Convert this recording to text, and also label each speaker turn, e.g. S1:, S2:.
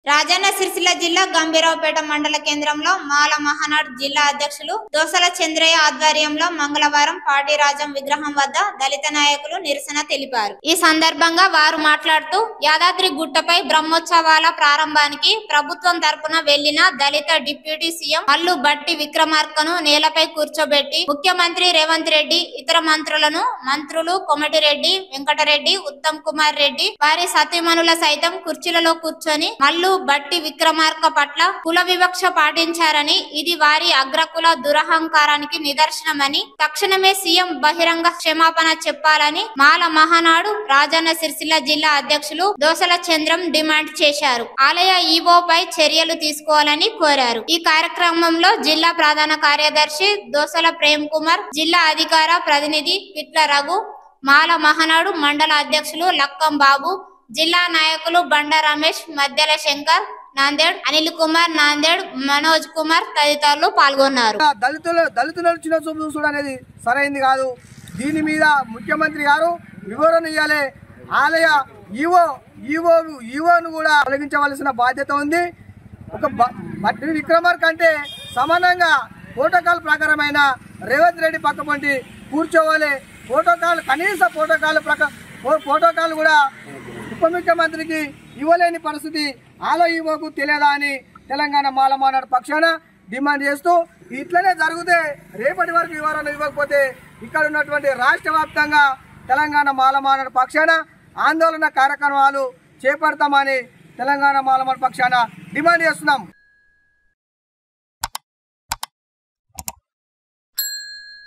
S1: రాజన్న సిరిసిల్ల జిల్లా గంభీరావుపేట మండల కేంద్రంలో మాల మహానాడు జిల్లా అధ్యక్షులు దోసల చంద్రయ్య ఆధ్వర్యంలో మంగళవారం పార్టీ రాజం విగ్రహం వద్ద దళిత నాయకులు నిరసన తెలిపారు। ఈ సందర్భంగా వారు మాట్లాడుతూ యాదాద్రి గుట్టపై బ్రహ్మోత్సవాల ప్రారంభానికి ప్రభుత్వం తరపున వెళ్లిన దళిత డిప్యూటీ సీఎం మల్లు బట్టి విక్రమార్కను నేలపై కూర్చోబెట్టి ముఖ్యమంత్రి రేవంత్ రెడ్డి ఇతర మంత్రులు కోమటిరెడ్డి వెంకటరెడ్డి ఉత్తమ్ కుమార్ రెడ్డి వారి సతీమణుల సైతం కుర్చీలలో కూర్చొని మల్లు బట్టి విక్రమార్క పట్ల కుల వివక్ష పాటించారని ఇది వారి అగ్రకుల దురహంకారానికి నిదర్శనమని తక్షణమే సీఎం బహిరంగ క్షమాపణ చెప్పాలని మాల మహానాడు రాజన్న సిరిసిల్ల జిల్లా అధ్యక్షులు దోసల చంద్రం డిమాండ్ చేశారు। ఆలయ ఈవోపై చర్యలు తీసుకోవాలని కోరారు। ఈ కార్యక్రమంలో జిల్లా ప్రధాన కార్యదర్శి దోసల ప్రేమ్ కుమార్, జిల్లా అధికార ప్రతినిధి పిట్ల రఘు, మాల మహానాడు మండల అధ్యక్షులు లక్కం బాబు, జిల్లా నాయకులు బండ రమేష్, మధ్యల శంకర్, నాందేడ్ అనిల్ కుమార్, నాందేడ్ మనోజ్ కుమార్ తదితరులు పాల్గొన్నారు।
S2: దళితుల చిన్న చూపు చూసుడు అనేది సరైంది కాదు। దీని మీద ముఖ్యమంత్రి గారు వివరణ ఇవ్వాలి। ఆలయ ఈవోను కూడా తొలగించవలసిన బాధ్యత ఉంది। ఒక బట్టి విక్రమార్క అంటే సమానంగా ప్రోటోకాల్ ప్రకారమైన రేవంత్ రెడ్డి పక్క పంటి కూర్చోవాలి। ప్రోటోకాల్ కనీస ప్రోటోకాల్ కూడా ఉప ముఖ్యమంత్రికి ఇవ్వలేని పరిస్థితి ఆలయ ఈవోకు తెలియదా అని తెలంగాణ మాల మహానాడు పక్షాన డిమాండ్ చేస్తూ ఇట్లనే జరిగితే రేపటి వరకు వివరణ ఇవ్వకపోతే ఇక్కడ ఉన్నటువంటి రాష్ట్ర వ్యాప్తంగా తెలంగాణ మాల మహానాడు పక్షాన ఆందోళన కార్యక్రమాలు చేపడతామని తెలంగాణ మాల మహానాడు పక్షాన డిమాండ్ చేస్తున్నాం।